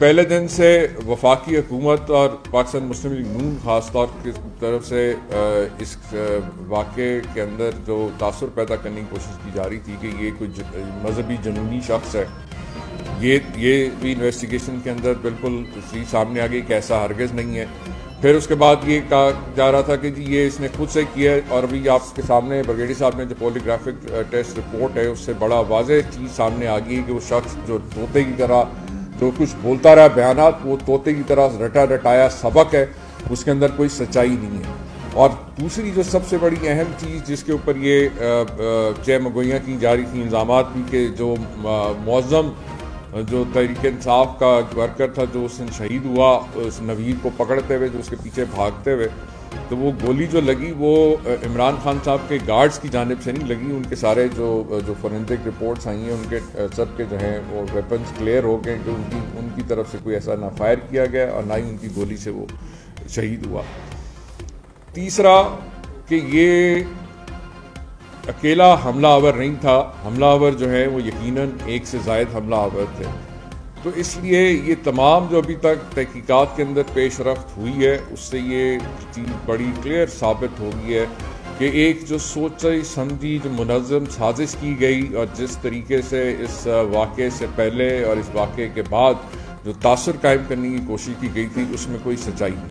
पहले दिन से वफाकी हुकूमत और पाकिस्तान मुस्लिम लीग नून खास तौर की तरफ से इस वाक़े के अंदर जो तासुर पैदा करने की कोशिश की जा रही थी कि ये कोई मजहबी जनूनी शख्स है, ये भी इन्वेस्टिगेशन के अंदर बिल्कुल चीज़ सामने आ गई कि ऐसा हरगिज़ नहीं है। फिर उसके बाद ये कहा जा रहा था कि जी ये इसने खुद से किया है, और अभी आपके सामने ब्रिगेडियर साहब ने जो पॉलीग्राफिक टेस्ट रिपोर्ट है उससे बड़ा वाज़ेह चीज़ सामने आ गई है कि वो शख्स जो तोते की तरह जो कुछ बोलता रहा बयानात, वो तोते की तरह रटा रटाया सबक है, उसके अंदर कोई सच्चाई नहीं है। और दूसरी जो सबसे बड़ी अहम चीज़ जिसके ऊपर ये चहमगोइयाँ की जा रही थी, इल्ज़ामात भी कि जो मुअज़्ज़म जो तहरीक इंसाफ का वर्कर था जो उस दिन शहीद हुआ, उस नवीद को पकड़ते हुए जो उसके पीछे भागते हुए, तो वो गोली जो लगी वो इमरान खान साहब के गार्ड्स की जानिब से नहीं लगी। उनके सारे जो फोरेंसिक रिपोर्ट्स आई हैं उनके सब के जो हैं वो वेपन्स क्लियर हो गए कि उनकी तरफ से कोई ऐसा ना फायर किया गया और ना ही उनकी गोली से वो शहीद हुआ। तीसरा कि ये अकेला हमलावर नहीं था, हमलावर जो है वो यकीनन एक से ज़ायद हमलावर थे। तो इसलिए ये तमाम जो अभी तक तहकीकात के अंदर पेशरफ्त हुई है उससे ये चीज़ बड़ी क्लियर साबित हो गई है कि एक जो सोची समझी जो मुनज़्ज़म साजिश की गई और जिस तरीके से इस वाक़े से पहले और इस वाक़े के बाद जो तासुर कायम करने की कोशिश की गई थी उसमें कोई सच्चाई नहीं।